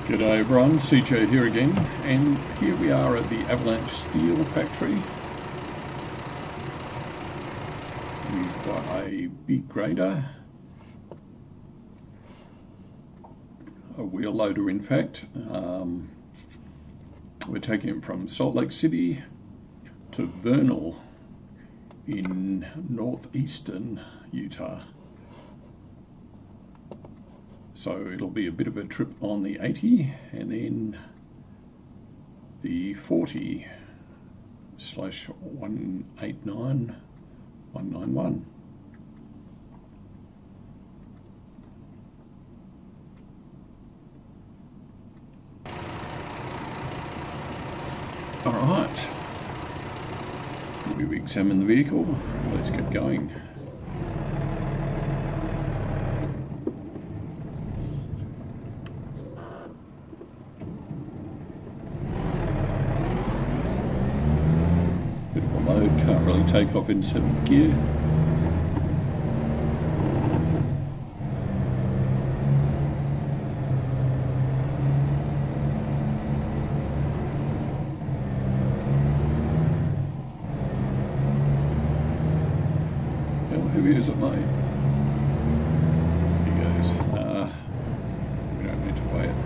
G'day everyone, CJ here again, and here we are at the Avalanche Steel Factory. We've got a big grader, a wheel loader in fact. We're taking it from Salt Lake City to Vernal in northeastern Utah. So it'll be a bit of a trip on the 80 and then the 40/189/191. All right, we've examined the vehicle. Let's get going. Can't really take off in 7th gear. How heavy is it, mate? He goes, we don't need to weigh it.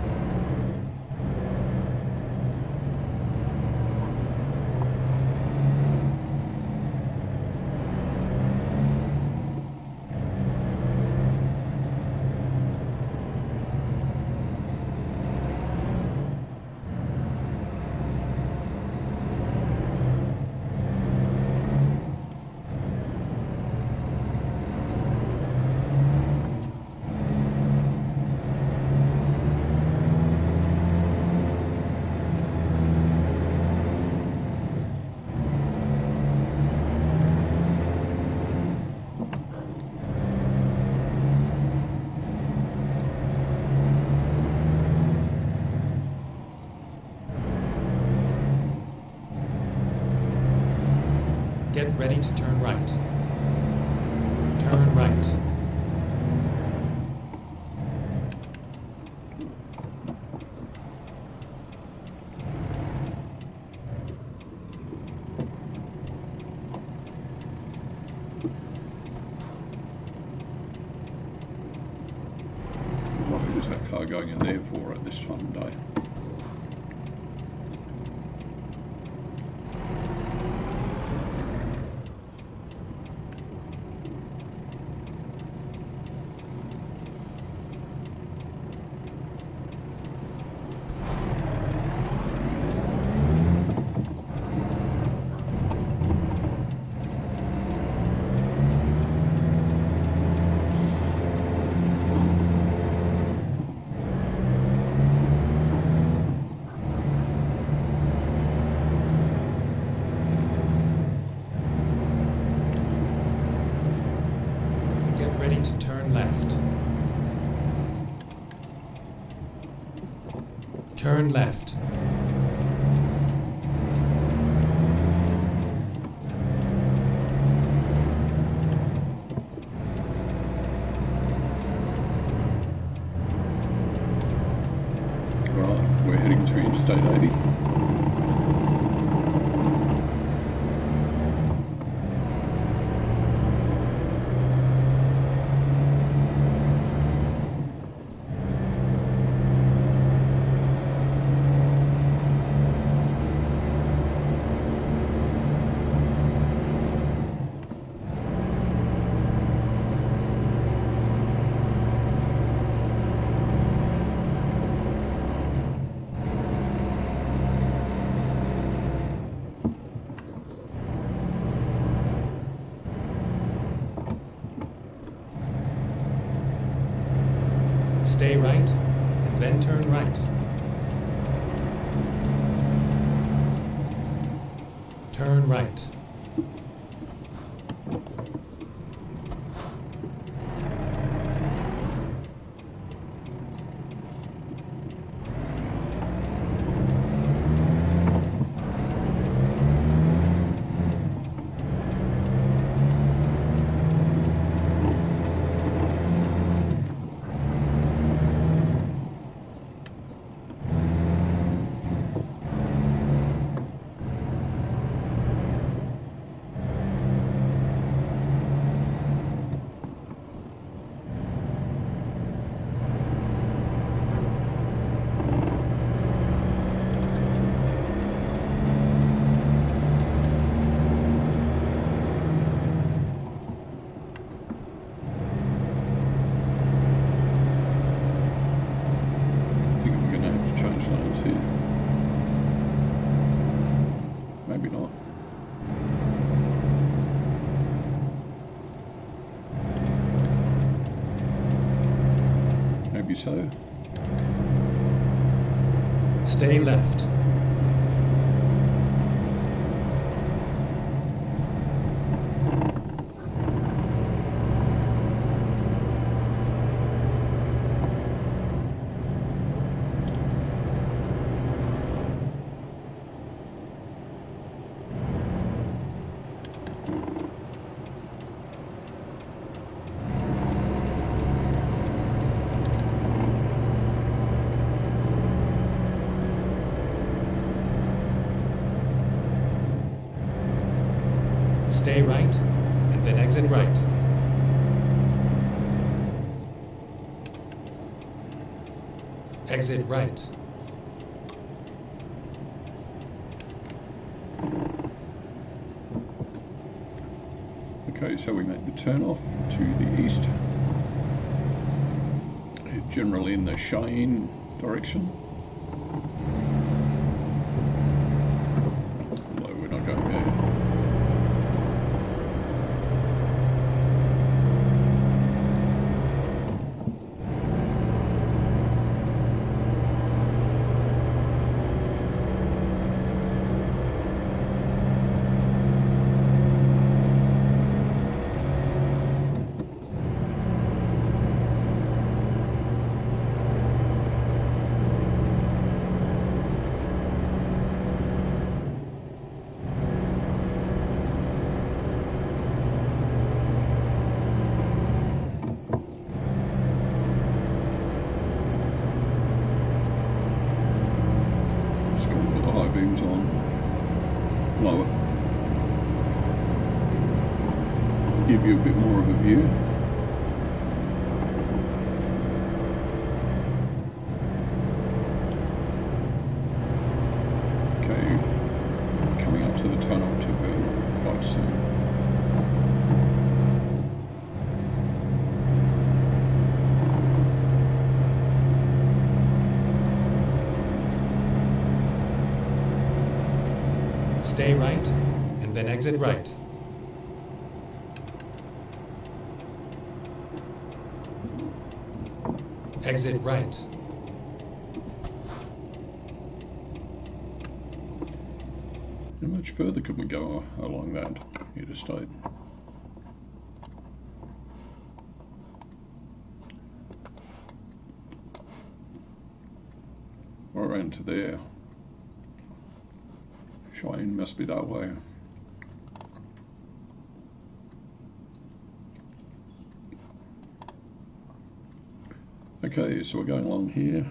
Get ready to turn right. Turn right. What is that car going in there for at this time of day? Ready to turn left. Turn left. Right, we're heading to Interstate 80. Stay right, and then turn right. Turn right. be so. Stay left. Stay right, and then exit right. Exit right. Okay, so we make the turn off to the east, generally in the Cheyenne direction. No, we're not going there. Just going to put the high beams on, low it, give you a bit more of a view. Okay, coming up to the turn off to Vernal quite soon. Stay right, and then exit right. Exit right. How much further could we go along that interstate? Or around to there. Cheyenne must be that way. Okay, so we're going along here.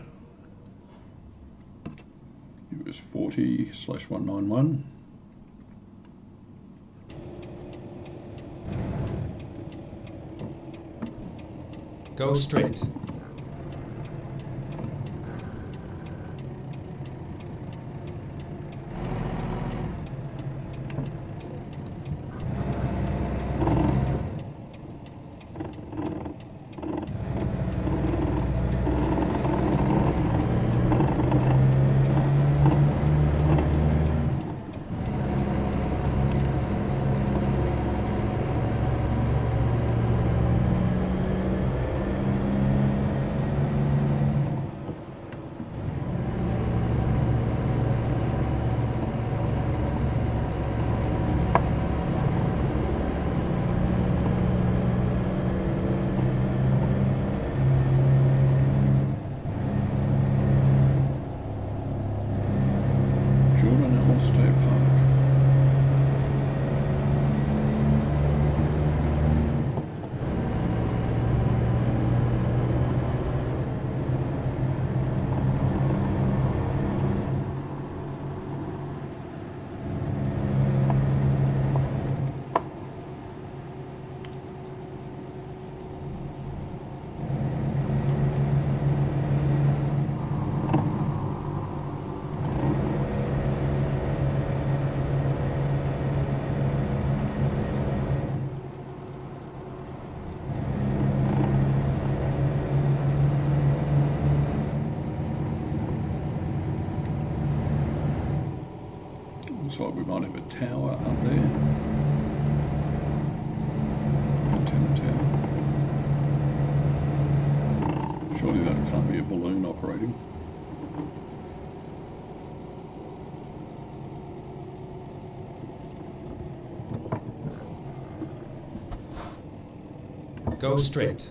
It was 40/191. Go straight. Jordanelle State Park. Looks like we might have a tower up there. Antenna tower. Surely that can't be a balloon operating. Go straight.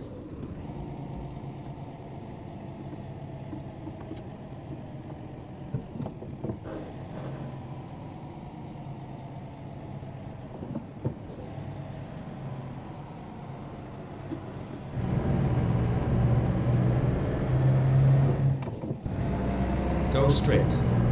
Go straight.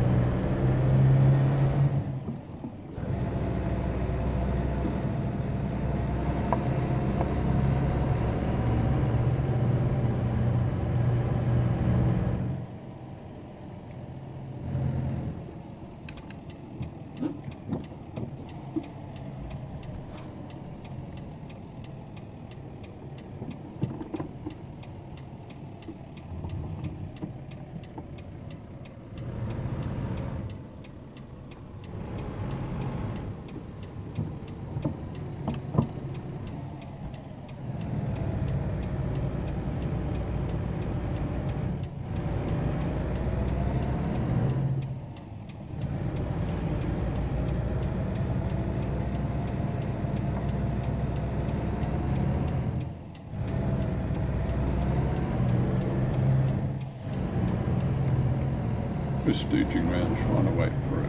We're stooging around trying to wait for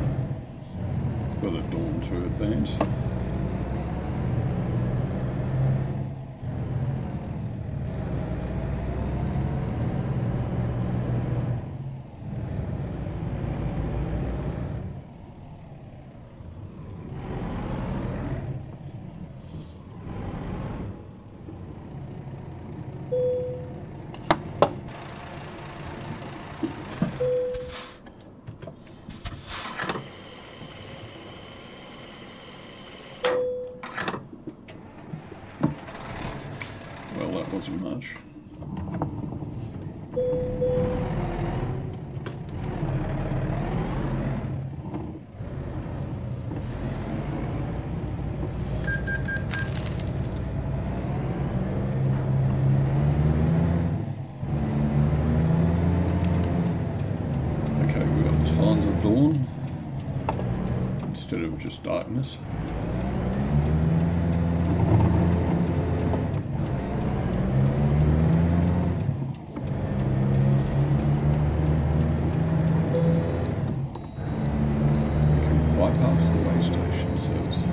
the dawn to advance. Well, that wasn't much. Okay, we've got signs of dawn instead of just darkness. Bypass the way station service.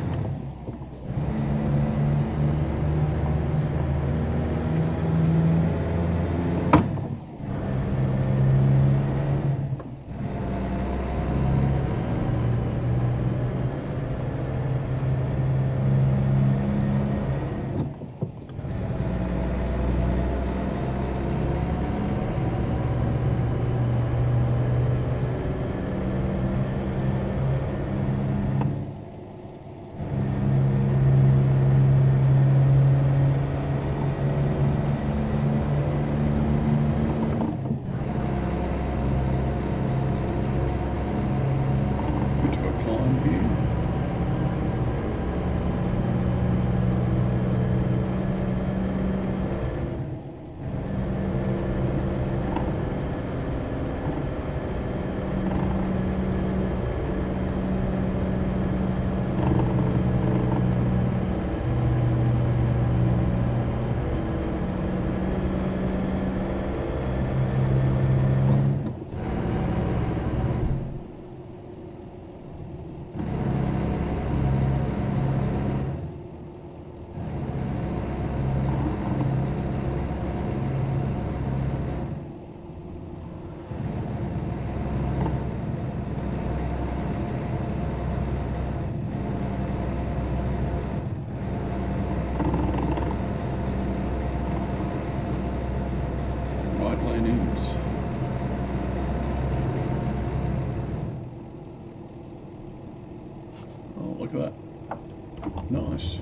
Oh, look at that. Nice.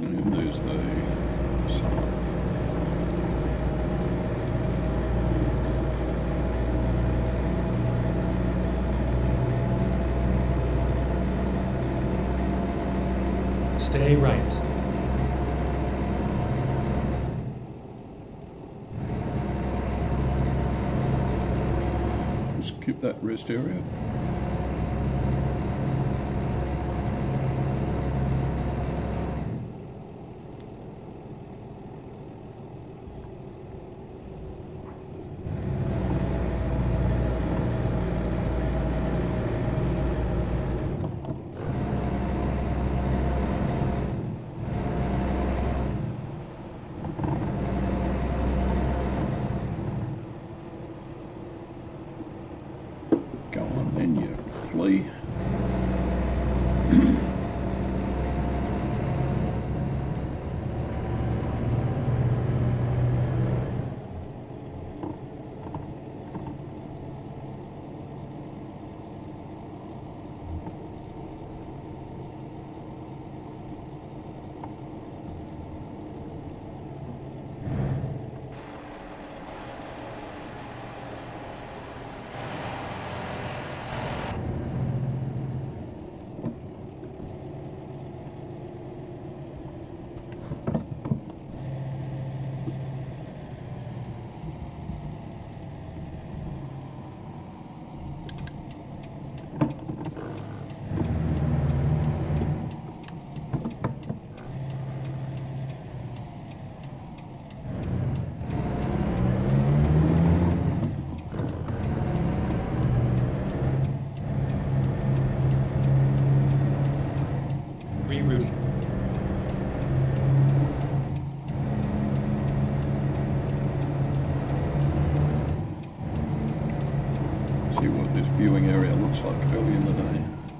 And there's the sun. Stay right. Skip that rest area. Go on then, you flee. Rerouting. See what this viewing area looks like early in the day.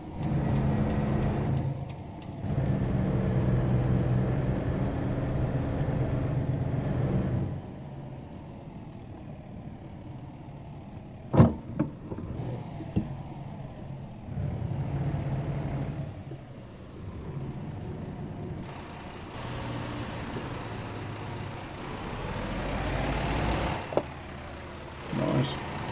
Nice.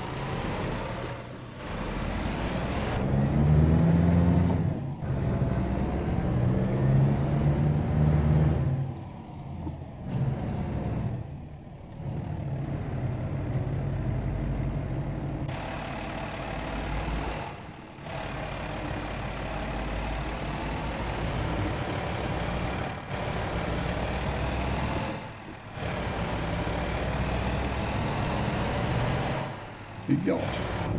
Big yacht.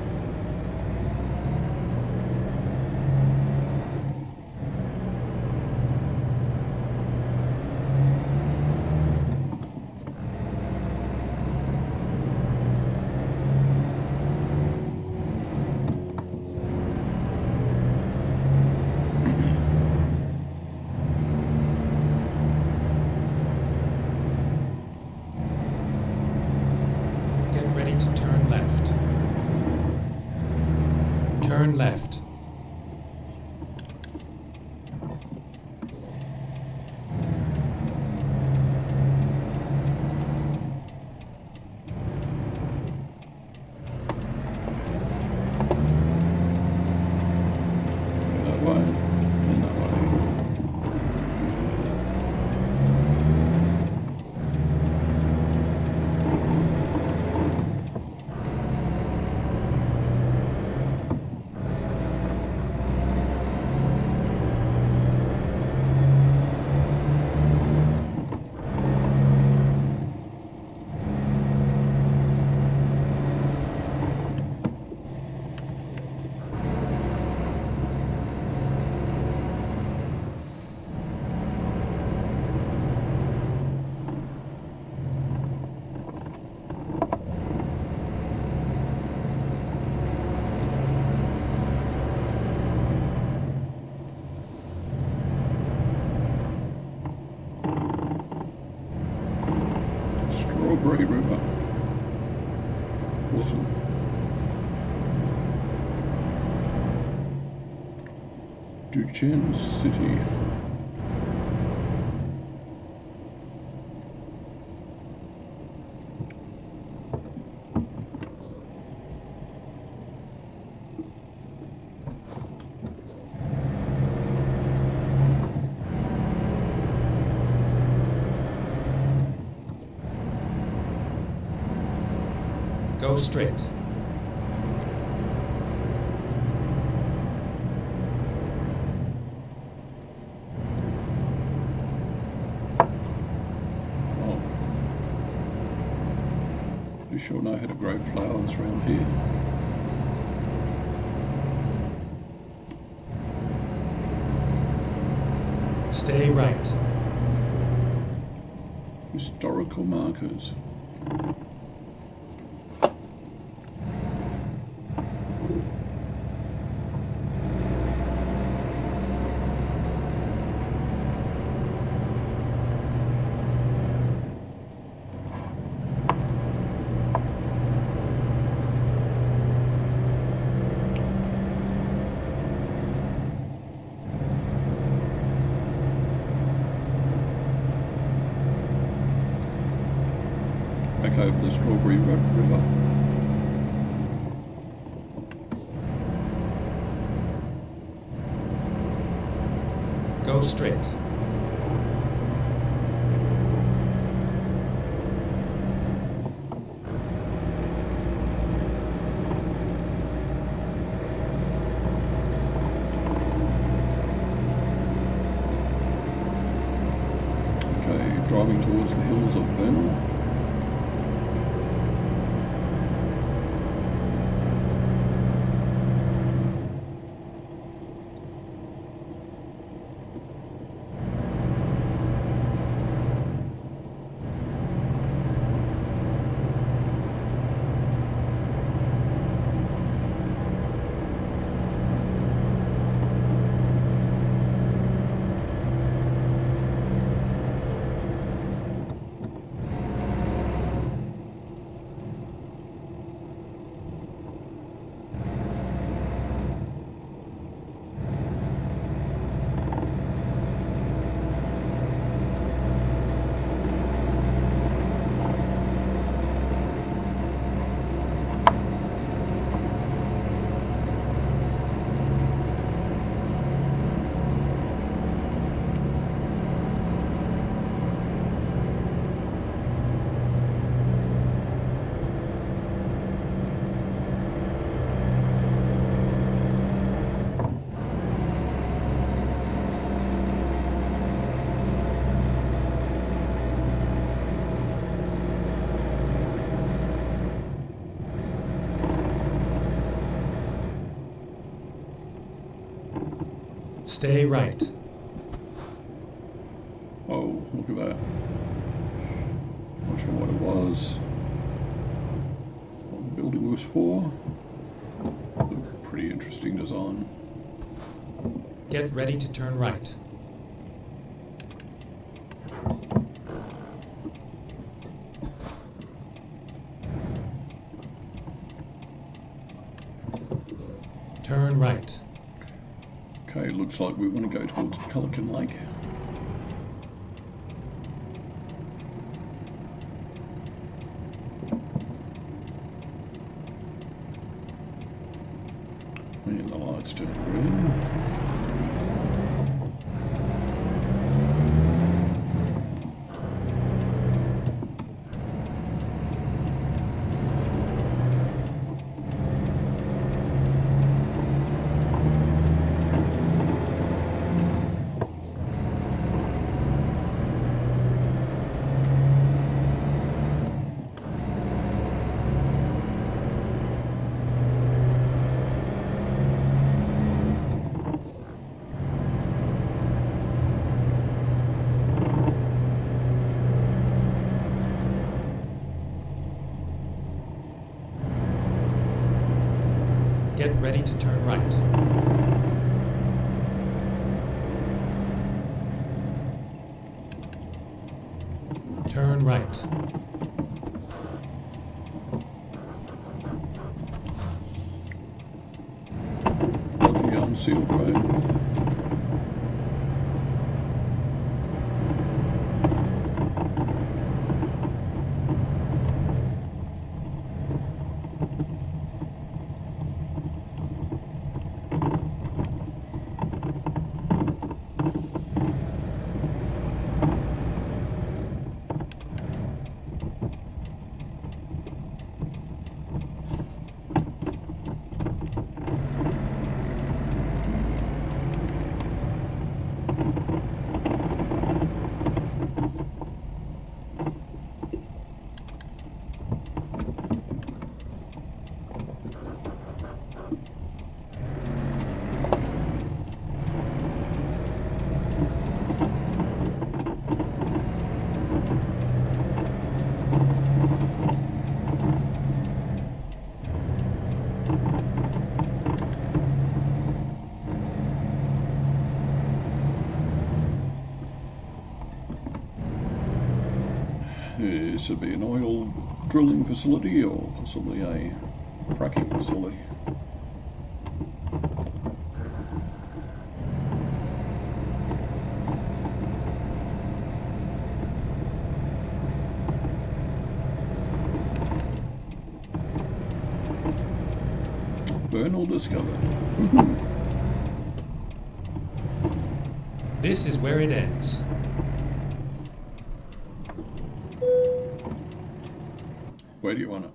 Get ready to turn left. Turn left. That way and that way. Strawberry River. Awesome. Duchesne City. Go straight. Oh. You sure know how to grow flowers around here. Stay right. Historical markers. Back over the Strawberry River. Go straight. Okay, driving towards the hills of Vernal. Stay right. Oh, look at that. Not sure what it was. What the building was for. Pretty interesting design. Get ready to turn right. Turn right. Okay, looks like we want to go towards Pelican Lake. And the lights turn green. Get ready to turn right. Turn right. Dodgy unsealed road. This would be an oil drilling facility or possibly a fracking facility. Vernal discovered. This is where it ends. Where do you want it?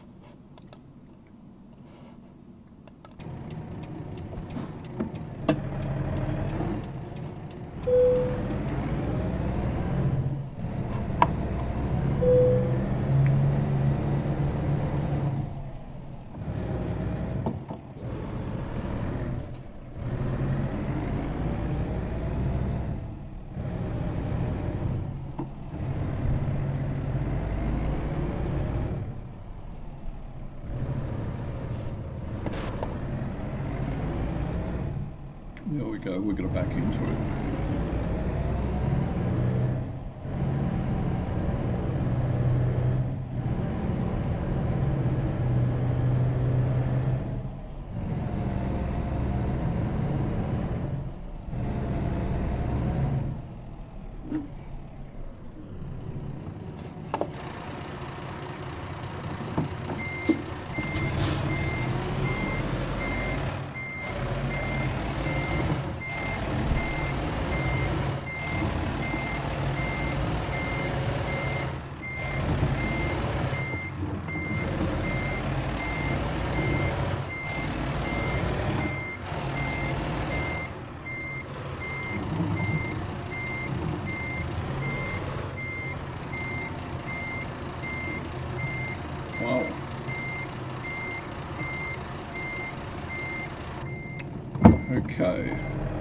There we go, we're going to back into it. Wow. Okay.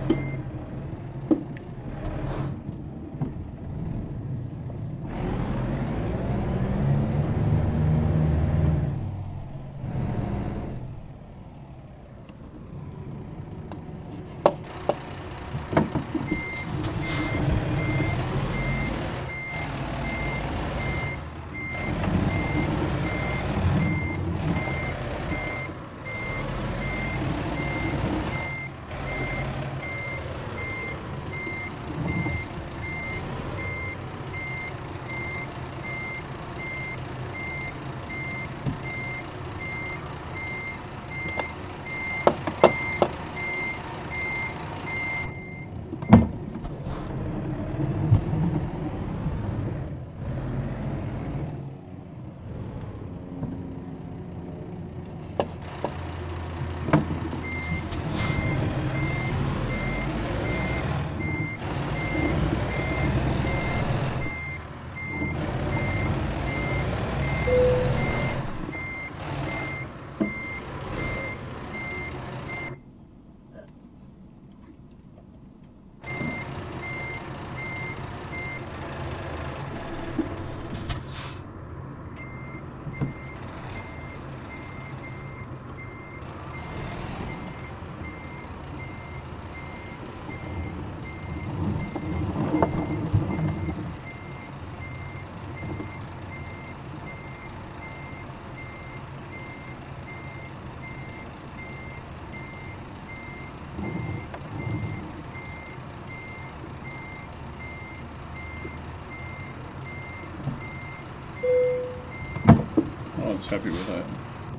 I was happy with that.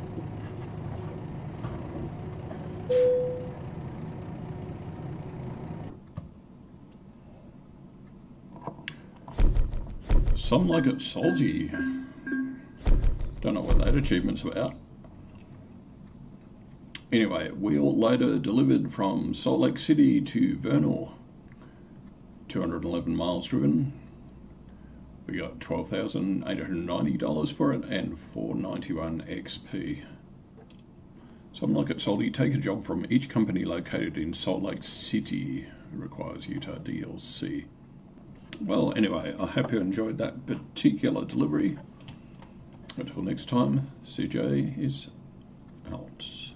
Some like it salty. Don't know what that achievement's about. Anyway, wheel loader delivered from Salt Lake City to Vernal. 211 miles driven. We got $12,890 for it and 491 XP. Some like it salty. Take a job from each company located in Salt Lake City. It requires Utah DLC. Well, anyway, I hope you enjoyed that particular delivery. Until next time, CJ is out.